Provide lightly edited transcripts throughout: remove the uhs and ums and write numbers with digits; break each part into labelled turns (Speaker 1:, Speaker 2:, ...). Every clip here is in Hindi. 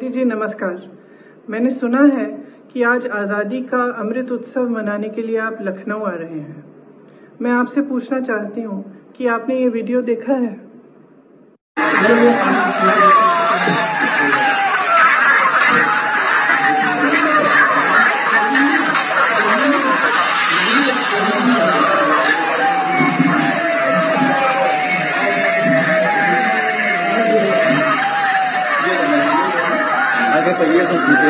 Speaker 1: जी नमस्कार। मैंने सुना है कि आज आज़ादी का अमृत उत्सव मनाने के लिए आप लखनऊ आ रहे हैं। मैं आपसे पूछना चाहती हूँ कि आपने ये वीडियो देखा है?
Speaker 2: आगे पहिए सब टूटे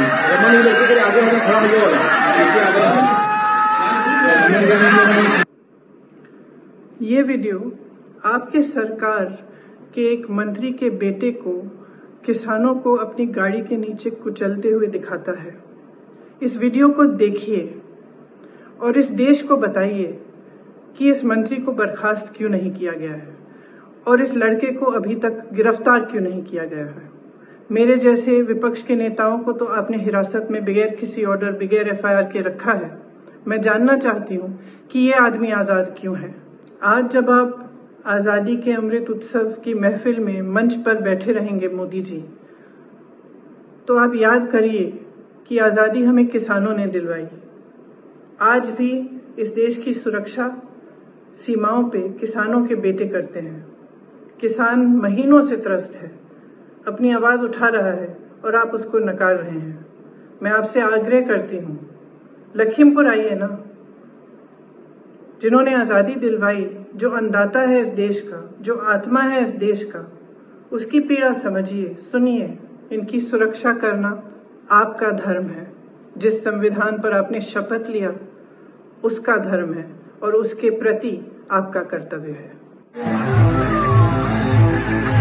Speaker 1: ये वीडियो आपके सरकार के एक मंत्री के बेटे को किसानों को अपनी गाड़ी के नीचे कुचलते हुए दिखाता है। इस वीडियो को देखिए और इस देश को बताइए कि इस मंत्री को बर्खास्त क्यों नहीं किया गया है और इस लड़के को अभी तक गिरफ्तार क्यों नहीं किया गया है। मेरे जैसे विपक्ष के नेताओं को तो आपने हिरासत में बगैर किसी ऑर्डर, बगैर एफआईआर के रखा है। मैं जानना चाहती हूँ कि ये आदमी आज़ाद क्यों है। आज जब आप आज़ादी के अमृत उत्सव की महफिल में मंच पर बैठे रहेंगे मोदी जी, तो आप याद करिए कि आज़ादी हमें किसानों ने दिलवाई। आज भी इस देश की सुरक्षा सीमाओं पे किसानों के बेटे करते हैं। किसान महीनों से त्रस्त है, अपनी आवाज़ उठा रहा है और आप उसको नकार रहे हैं। मैं आपसे आग्रह करती हूँ, लखीमपुर आइए ना। जिन्होंने आज़ादी दिलवाई, जो अन्नदाता है इस देश का, जो आत्मा है इस देश का, उसकी पीड़ा समझिए, सुनिए। इनकी सुरक्षा करना आपका धर्म है। जिस संविधान पर आपने शपथ लिया उसका धर्म है और उसके प्रति आपका कर्तव्य है।